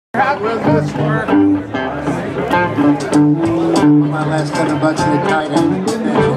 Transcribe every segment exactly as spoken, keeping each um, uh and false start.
How will this work? My last seven bucks in the tight end.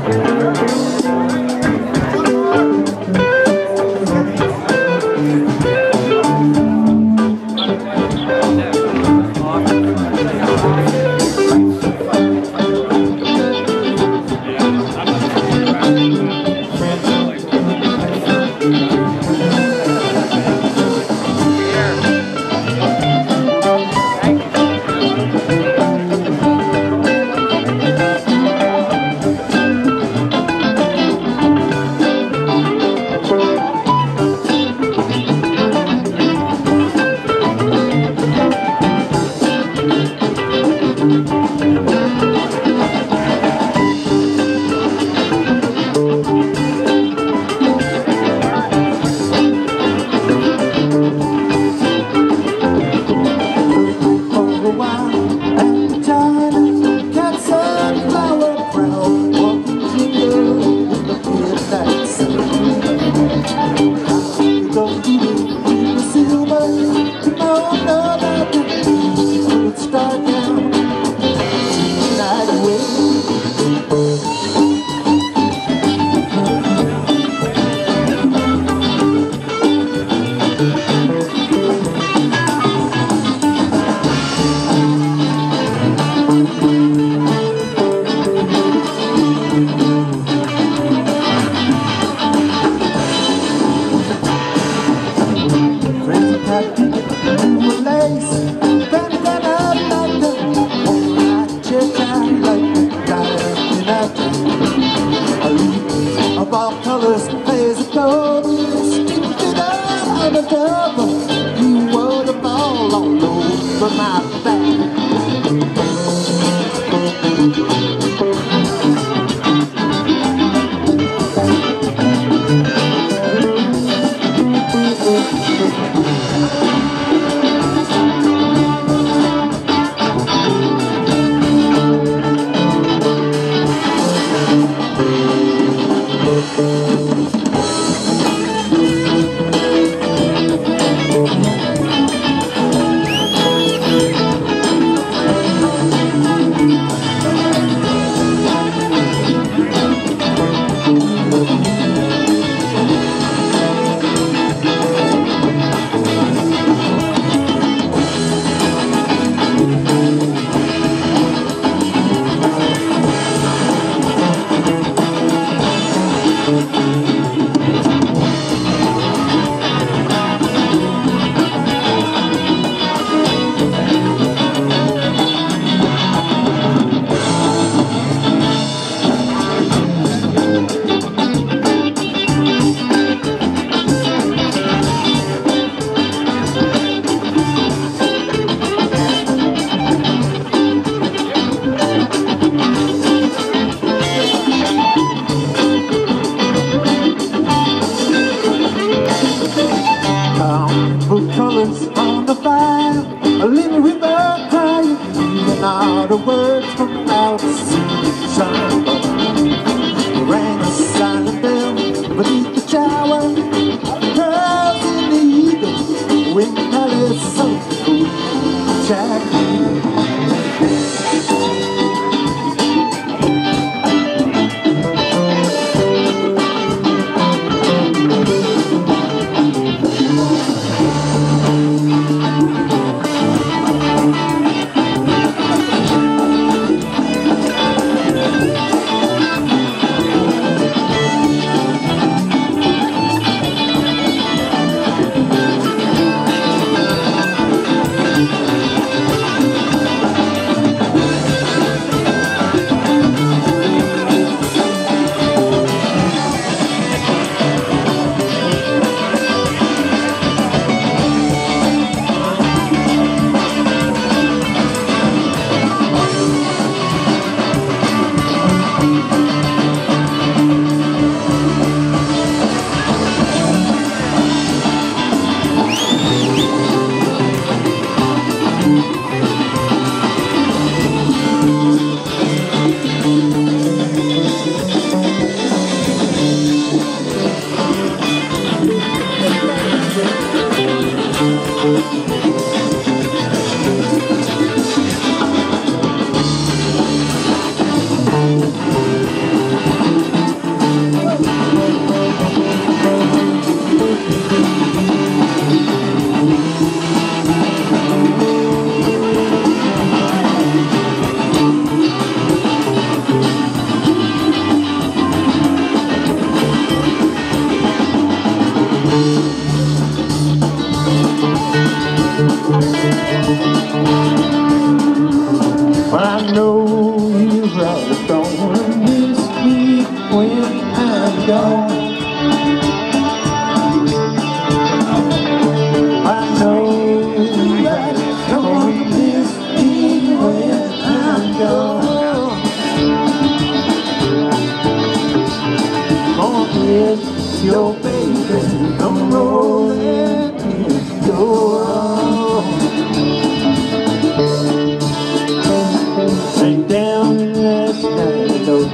On the fire, a little river crying, even all the words from out the sun. Rang a silent bell beneath the shower, curls in the eagle, wind palace of the Jack.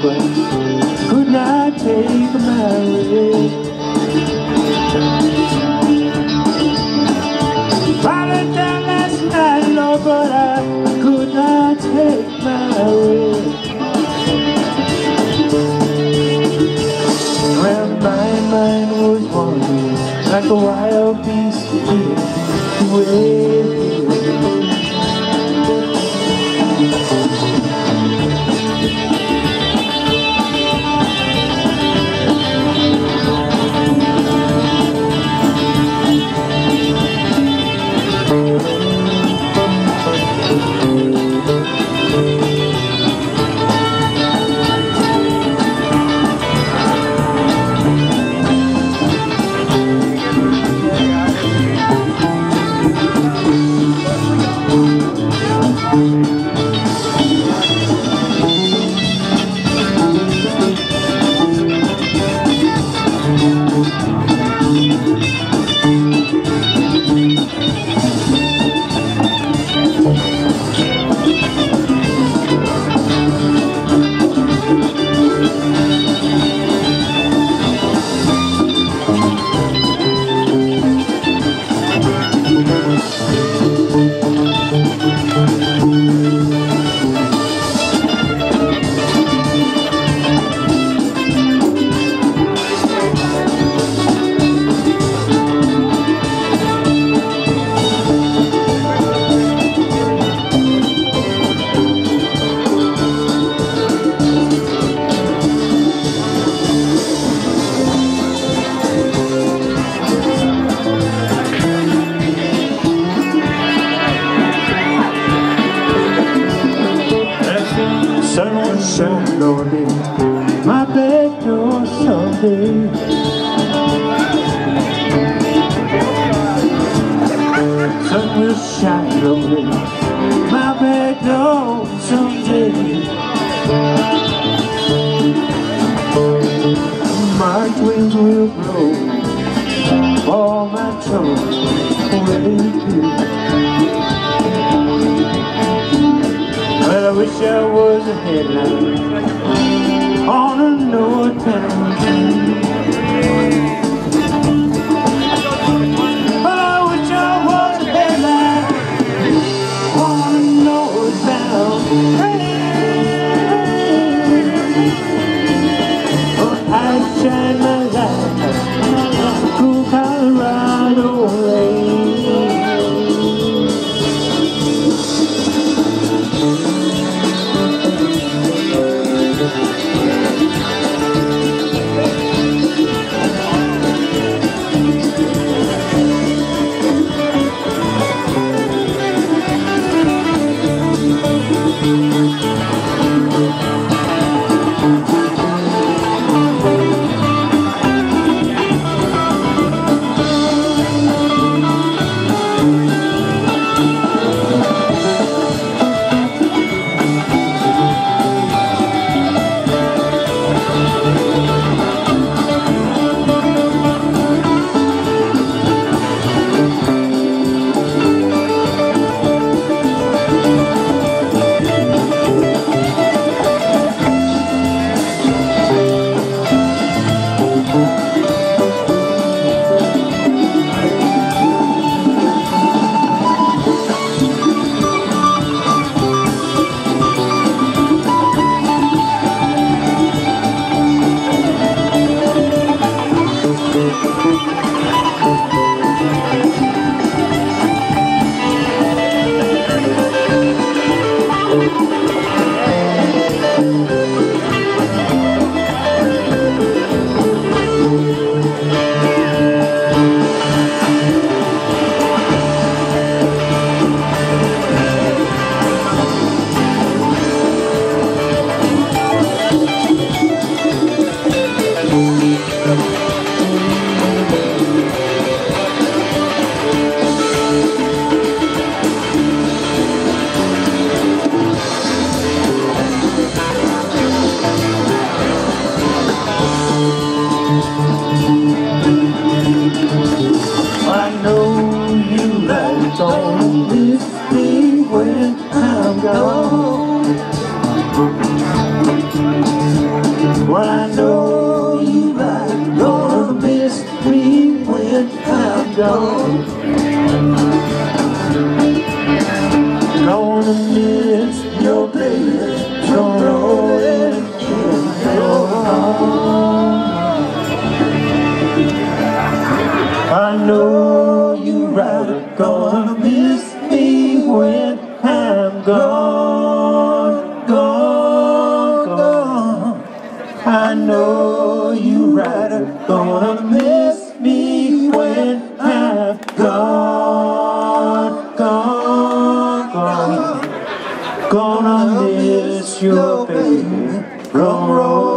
but could not take my way. Falling down last night, Lord, but I could not take my way. Well, my mind was wandering like a wild beast away. Sun will shine, Lord, in my back door someday. Sun will shine, Lord, in my back door someday. March winds will blow all my troubles away. Well, I wish I was a headlight on a northbound train. Well, I wish I was a headlight on a northbound train. Oh, I shine my light through Colorado rain. gonna miss your baby, come rolling in your home. I know you right are gonna miss me when I'm gone, gone, gone. I know you right are gonna miss me when I'm gone, gone, gone. Gonna miss your baby, come roll.